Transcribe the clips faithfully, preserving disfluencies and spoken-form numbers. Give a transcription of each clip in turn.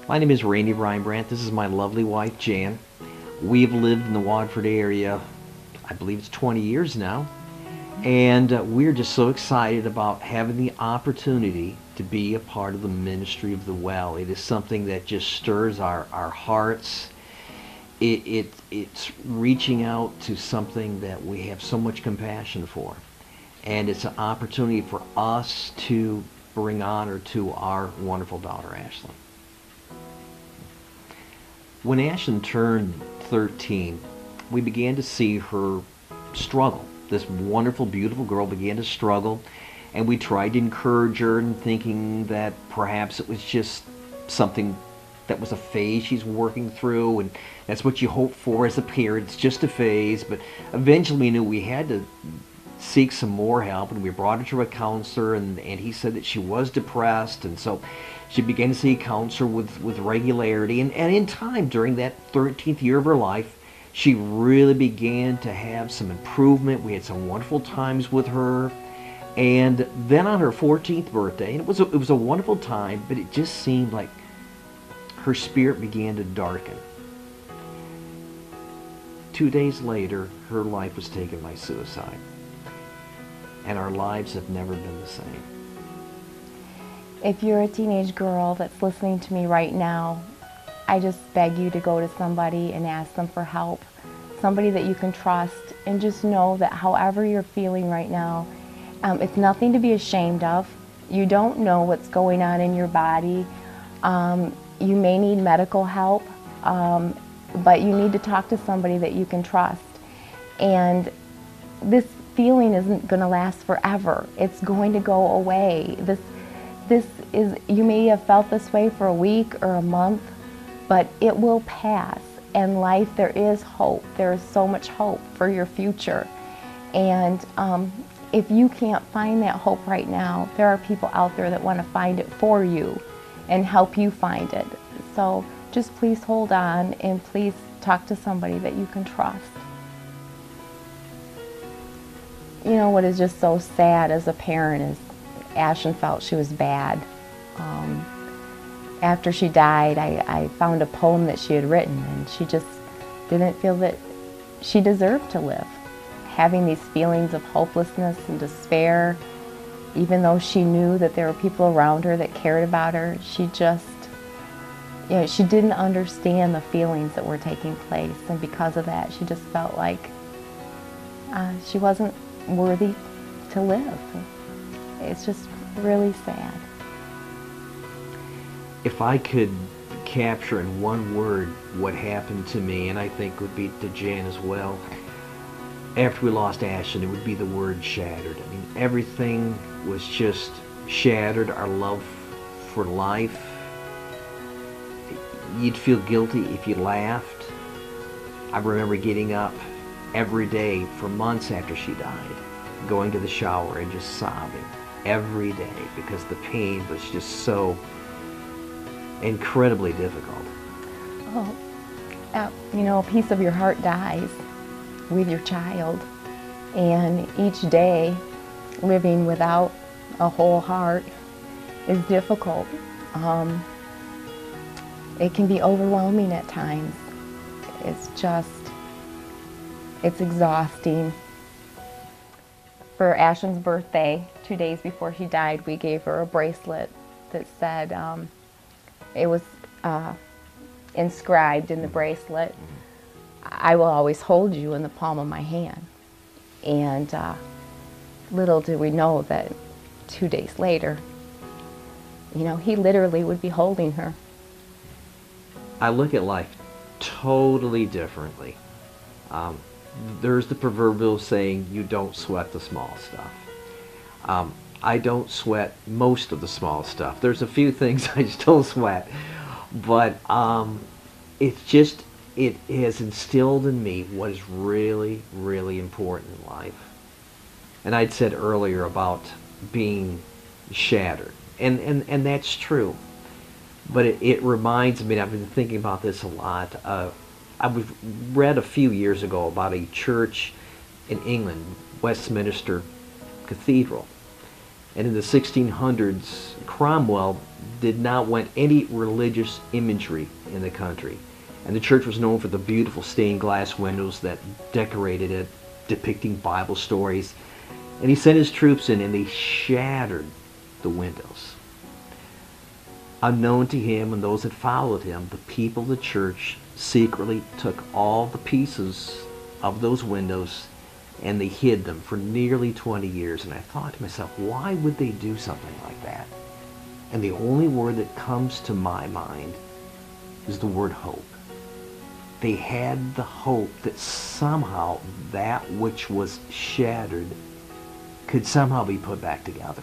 My name is Randy Reinbrandt. This is my lovely wife, Jan. We've lived in the Waterford area, I believe it's twenty years now, and uh, we're just so excited about having the opportunity to be a part of the ministry of the well. It is something that just stirs our, our hearts. It, it, it's reaching out to something that we have so much compassion for. And it's an opportunity for us to bring honor to our wonderful daughter, Ashlyn. When Ashlyn turned thirteen, we began to see her struggle. This wonderful, beautiful girl began to struggle, and we tried to encourage her and thinking that perhaps it was just something that was a phase she's working through, and that's what you hope for as a parent. It's just a phase. But eventually we knew we had to seek some more help, and we brought her to a counselor, and, and he said that she was depressed, and so she began to see a counselor with, with regularity, and, and in time, during that thirteenth year of her life, she really began to have some improvement. We had some wonderful times with her, and then on her fourteenth birthday, and it was a, it was a wonderful time, but it just seemed like her spirit began to darken. Two days later, her life was taken by suicide. And our lives have never been the same. If you're a teenage girl that's listening to me right now, I just beg you to go to somebody and ask them for help. Somebody that you can trust, and just know that however you're feeling right now, um, it's nothing to be ashamed of. You don't know what's going on in your body. Um, you may need medical help, um, but you need to talk to somebody that you can trust. And this feeling isn't going to last forever. It's going to go away. This, this is, you may have felt this way for a week or a month, but it will pass. And life, there is hope. There is so much hope for your future. And um, if you can't find that hope right now, there are people out there that want to find it for you and help you find it. So just please hold on, and please talk to somebody that you can trust. You know what is just so sad as a parent is Ashlyn felt she was bad. Um, after she died, I, I found a poem that she had written, and she just didn't feel that she deserved to live. Having these feelings of hopelessness and despair, even though she knew that there were people around her that cared about her, she just, you know, she didn't understand the feelings that were taking place, and because of that, she just felt like uh, she wasn't worthy to live. It's just really sad. If I could capture in one word what happened to me, and I think would be to Jan as well, after we lost Ashlyn, it would be the word shattered. I mean, everything was just shattered. Our love for life. You'd feel guilty if you laughed. I remember getting up every day for months after she died, going to the shower and just sobbing every day because the pain was just so incredibly difficult. Oh, uh, you know, a piece of your heart dies with your child, and each day living without a whole heart is difficult. Um, it can be overwhelming at times. It's just, it's exhausting. For Ashlyn's birthday, two days before she died, we gave her a bracelet that said, um, it was uh, inscribed in the bracelet, "I will always hold you in the palm of my hand." And uh, little did we know that two days later, you know, he literally would be holding her. I look at life totally differently. Um, there's the proverbial saying, you don't sweat the small stuff. Um, I don't sweat most of the small stuff. There's a few things I still sweat, but um, it's just, it has instilled in me what is really, really important in life. And I'd said earlier about being shattered, and, and, and that's true. But it, it reminds me, and I've been thinking about this a lot, uh, I was read a few years ago about a church in England, Westminster Cathedral. And in the sixteen hundreds, Cromwell did not want any religious imagery in the country. And the church was known for the beautiful stained glass windows that decorated it, depicting Bible stories. And he sent his troops in and they shattered the windows. Unknown to him and those that followed him, the people of the church secretly took all the pieces of those windows and they hid them for nearly twenty years. And I thought to myself, why would they do something like that? And the only word that comes to my mind is the word hope. They had the hope that somehow that which was shattered could somehow be put back together.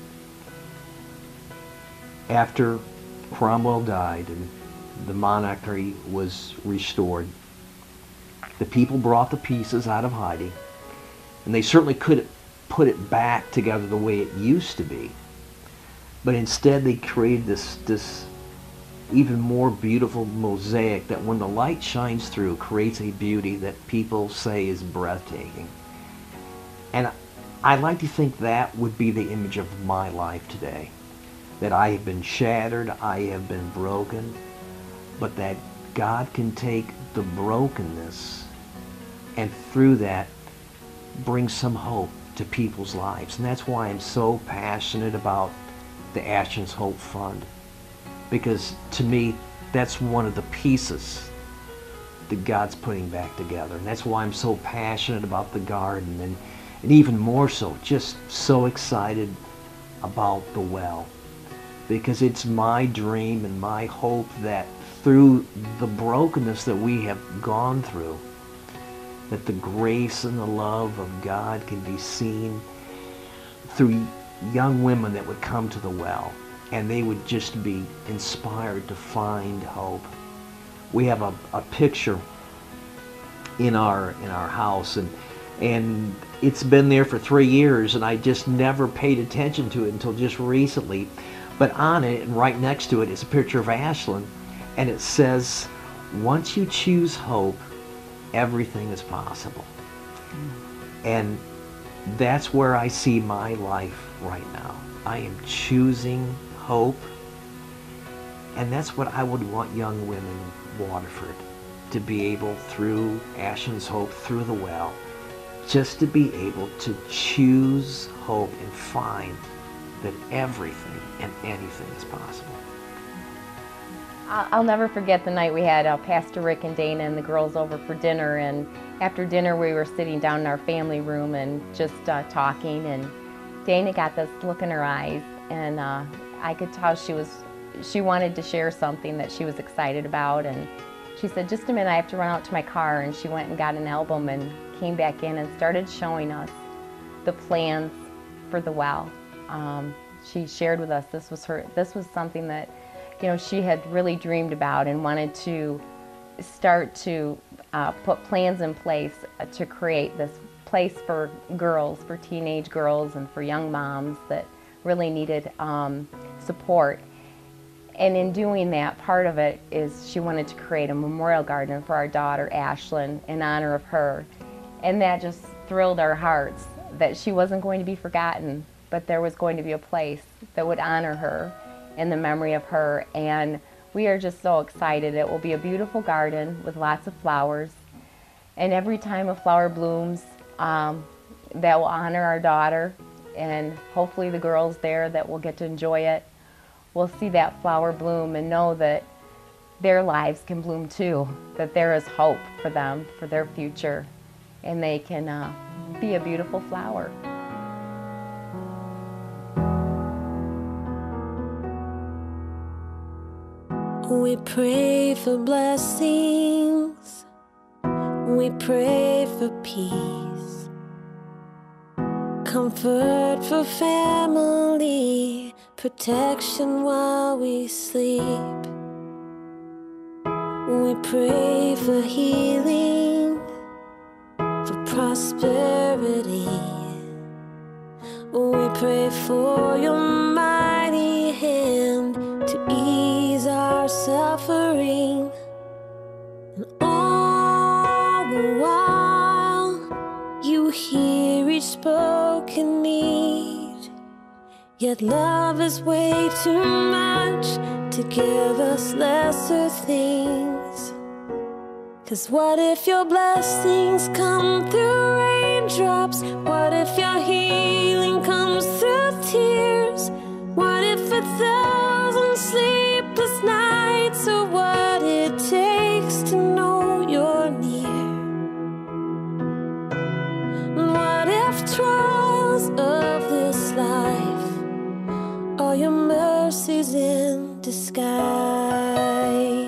After Cromwell died and the monarchy was restored, the people brought the pieces out of hiding, and they certainly couldn't put it back together the way it used to be. But instead they created this, this even more beautiful mosaic that when the light shines through creates a beauty that people say is breathtaking. And I like to think that would be the image of my life today. That I have been shattered, I have been broken, but that God can take the brokenness and through that bring some hope to people's lives. And that's why I'm so passionate about the Ashlyn's Hope Fund. Because to me, that's one of the pieces that God's putting back together. And that's why I'm so passionate about the garden and, and even more so, just so excited about the well. Because it's my dream and my hope that through the brokenness that we have gone through, that the grace and the love of God can be seen through young women that would come to the well, and they would just be inspired to find hope. We have a, a picture in our in our house, and and it's been there for three years, and I just never paid attention to it until just recently. But on it, and right next to it, is a picture of Ashlyn, and it says, once you choose hope, everything is possible. And that's where I see my life right now. I am choosing hope, and that's what I would want young women in Waterford to be able, through Ashlyn's Hope, through the well, just to be able to choose hope and find that everything and anything is possible. I'll never forget the night we had uh, Pastor Rick and Dana and the girls over for dinner, and after dinner we were sitting down in our family room and just uh, talking, and Dana got this look in her eyes, and uh, I could tell she was she wanted to share something that she was excited about, and she said, just a minute, I have to run out to my car, and she went and got an album and came back in and started showing us the plans for the well. Um, she shared with us this was her this was something that, you know, she had really dreamed about and wanted to start to uh, put plans in place uh, to create this place for girls, for teenage girls and for young moms that really needed um, support. And in doing that, part of it is she wanted to create a memorial garden for our daughter Ashlyn in honor of her. And that just thrilled our hearts that she wasn't going to be forgotten, but there was going to be a place that would honor her in the memory of her. And we are just so excited. It will be a beautiful garden with lots of flowers. And every time a flower blooms, um, that will honor our daughter, and hopefully the girls there that will get to enjoy it will see that flower bloom and know that their lives can bloom too, that there is hope for them, for their future, and they can uh, be a beautiful flower. We pray for blessings, we pray for peace, comfort for family, protection while we sleep. We pray for healing, for prosperity. We pray for your mighty hand to ease our suffering. And all the while, you hear each spoken need. Yet love is way too much to give us lesser things. 'Cause what if your blessings come through raindrops? What if your healing comes through tears? What if a thousand sleepless nights are what it takes to know you're near? What if trials of this life are your mercies in disguise?